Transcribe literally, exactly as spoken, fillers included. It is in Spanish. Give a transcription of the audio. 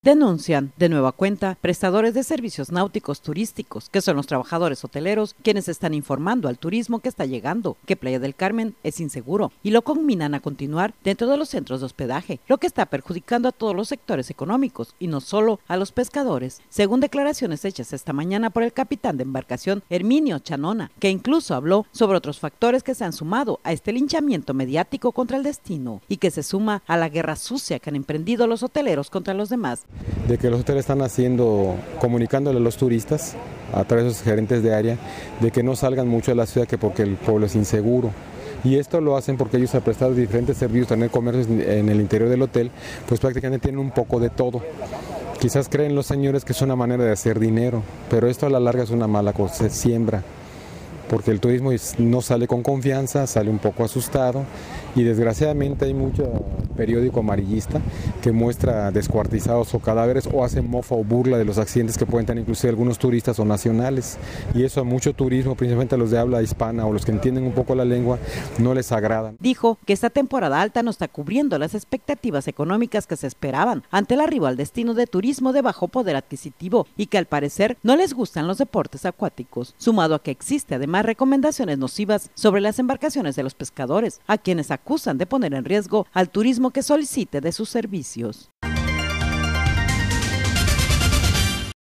Denuncian de nueva cuenta prestadores de servicios náuticos turísticos, que son los trabajadores hoteleros, quienes están informando al turismo que está llegando que Playa del Carmen es inseguro y lo conminan a continuar dentro de los centros de hospedaje, lo que está perjudicando a todos los sectores económicos y no solo a los pescadores, según declaraciones hechas esta mañana por el capitán de embarcación Herminio Chanona, que incluso habló sobre otros factores que se han sumado a este linchamiento mediático contra el destino y que se suma a la guerra sucia que han emprendido los hoteleros contra los demás. De que los hoteles están haciendo, comunicándole a los turistas, a través de sus gerentes de área, de que no salgan mucho de la ciudad, que porque el pueblo es inseguro. Y esto lo hacen porque ellos, al prestar diferentes servicios, tener comercios en el interior del hotel, pues prácticamente tienen un poco de todo. Quizás creen los señores que es una manera de hacer dinero, pero esto a la larga es una mala cosa, siembra. Porque el turismo no sale con confianza, sale un poco asustado y desgraciadamente hay mucho periódico amarillista que muestra descuartizados o cadáveres o hace mofa o burla de los accidentes que pueden tener inclusive algunos turistas o nacionales, y eso a mucho turismo, principalmente a los de habla hispana o los que entienden un poco la lengua, no les agrada. Dijo que esta temporada alta no está cubriendo las expectativas económicas que se esperaban ante el arribo al destino de turismo de bajo poder adquisitivo y que al parecer no les gustan los deportes acuáticos, sumado a que existe además recomendaciones nocivas sobre las embarcaciones de los pescadores, a quienes acusan de poner en riesgo al turismo que solicite de sus servicios.